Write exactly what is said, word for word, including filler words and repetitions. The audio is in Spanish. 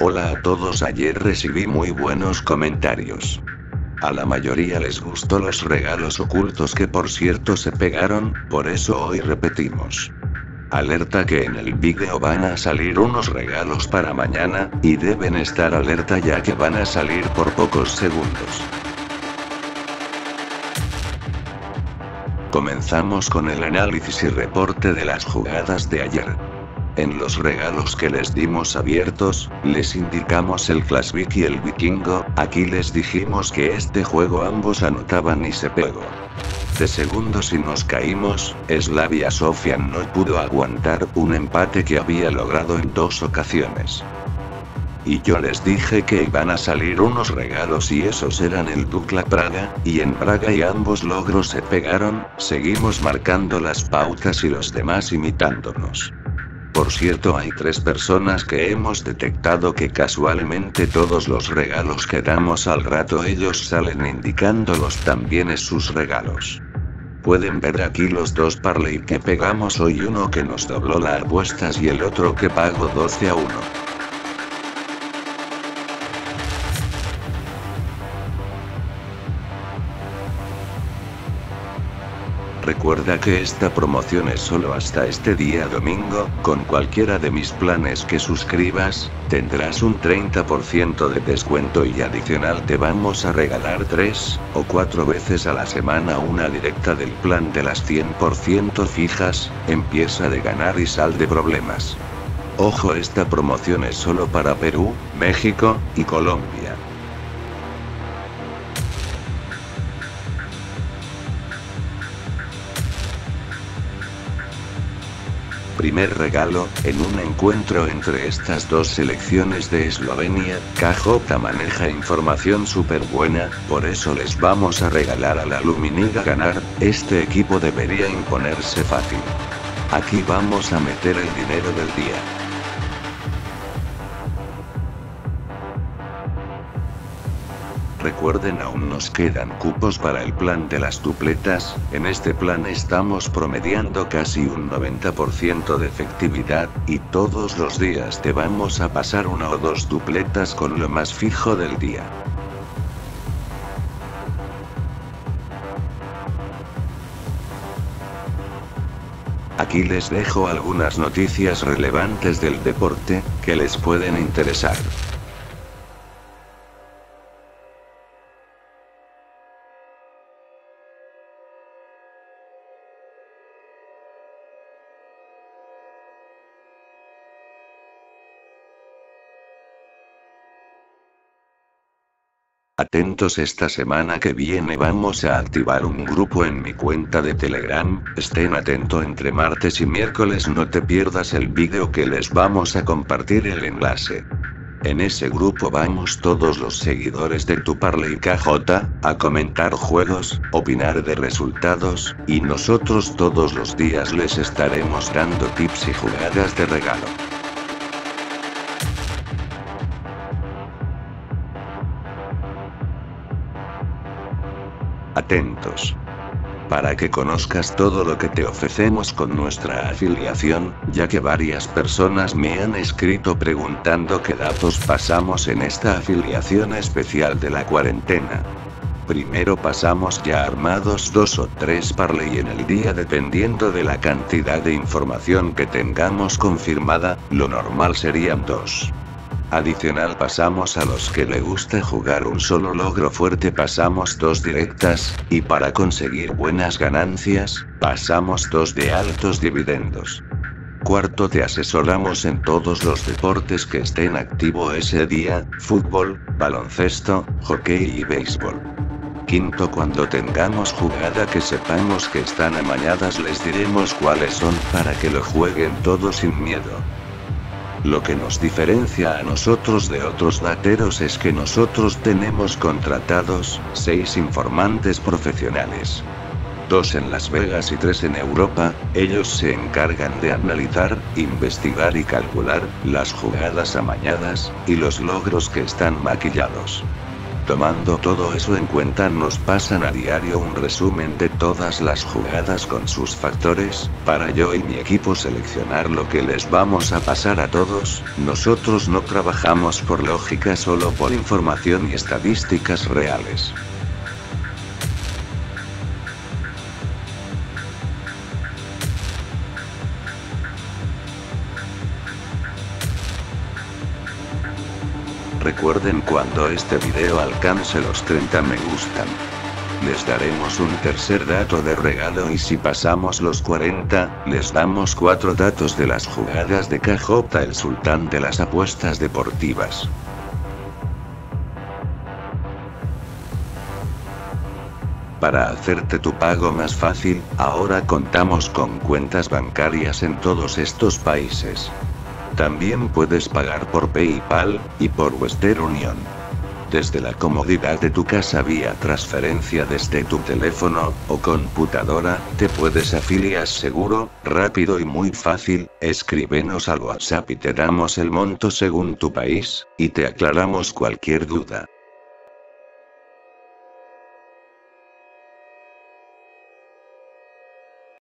Hola a todos, ayer recibí muy buenos comentarios. A la mayoría les gustó los regalos ocultos que por cierto se pegaron, por eso hoy repetimos. Alerta que en el vídeo van a salir unos regalos para mañana, y deben estar alerta ya que van a salir por pocos segundos. Comenzamos con el análisis y reporte de las jugadas de ayer. En los regalos que les dimos abiertos, les indicamos el Classic y el Vikingo, aquí les dijimos que este juego ambos anotaban y se pegó. De segundos y nos caímos, Slavia Sofia no pudo aguantar un empate que había logrado en dos ocasiones. Y yo les dije que iban a salir unos regalos y esos eran el Dukla Praga, y en Praga y ambos logros se pegaron, seguimos marcando las pautas y los demás imitándonos. Por cierto, hay tres personas que hemos detectado que casualmente todos los regalos que damos al rato ellos salen indicándolos también es sus regalos. Pueden ver aquí los dos parlay que pegamos hoy, uno que nos dobló las apuestas y el otro que pagó doce a uno. Recuerda que esta promoción es solo hasta este día domingo, con cualquiera de mis planes que suscribas, tendrás un treinta por ciento de descuento y adicional te vamos a regalar tres o cuatro veces a la semana una directa del plan de las cien por ciento fijas, empieza de ganar y sal de problemas. Ojo, esta promoción es solo para Perú, México y Colombia. Primer regalo, en un encuentro entre estas dos selecciones de Eslovenia, K J maneja información súper buena, por eso les vamos a regalar a la Luminiga ganar, este equipo debería imponerse fácil. Aquí vamos a meter el dinero del día. Recuerden, aún nos quedan cupos para el plan de las dupletas, en este plan estamos promediando casi un noventa por ciento de efectividad, y todos los días te vamos a pasar una o dos dupletas con lo más fijo del día. Aquí les dejo algunas noticias relevantes del deporte, que les pueden interesar. Atentos, esta semana que viene vamos a activar un grupo en mi cuenta de Telegram, estén atentos, entre martes y miércoles no te pierdas el vídeo que les vamos a compartir el enlace. En ese grupo vamos todos los seguidores de Tu Parlay K J, a comentar juegos, opinar de resultados, y nosotros todos los días les estaremos dando tips y jugadas de regalo. Atentos. Para que conozcas todo lo que te ofrecemos con nuestra afiliación, ya que varias personas me han escrito preguntando qué datos pasamos en esta afiliación especial de la cuarentena. Primero pasamos ya armados dos o tres parlay en el día dependiendo de la cantidad de información que tengamos confirmada, lo normal serían dos. Adicional pasamos a los que le gusta jugar un solo logro fuerte pasamos dos directas, y para conseguir buenas ganancias, pasamos dos de altos dividendos. Cuarto, te asesoramos en todos los deportes que estén activo ese día, fútbol, baloncesto, hockey y béisbol. Quinto, cuando tengamos jugada que sepamos que están amañadas les diremos cuáles son para que lo jueguen todos sin miedo. Lo que nos diferencia a nosotros de otros dateros es que nosotros tenemos contratados seis informantes profesionales. Dos en Las Vegas y tres en Europa, ellos se encargan de analizar, investigar y calcular las jugadas amañadas, y los logros que están maquillados. Tomando todo eso en cuenta, nos pasan a diario un resumen de todas las jugadas con sus factores, para yo y mi equipo seleccionar lo que les vamos a pasar a todos. Nosotros no trabajamos por lógica, solo por información y estadísticas reales. Recuerden, cuando este video alcance los treinta me gustan, les daremos un tercer dato de regalo, y si pasamos los cuarenta, les damos cuatro datos de las jugadas de K J, el sultán de las apuestas deportivas. Para hacerte tu pago más fácil, ahora contamos con cuentas bancarias en todos estos países. También puedes pagar por PayPal y por Western Union. Desde la comodidad de tu casa, vía transferencia desde tu teléfono o computadora, te puedes afiliar seguro, rápido y muy fácil. Escríbenos al WhatsApp y te damos el monto según tu país, y te aclaramos cualquier duda.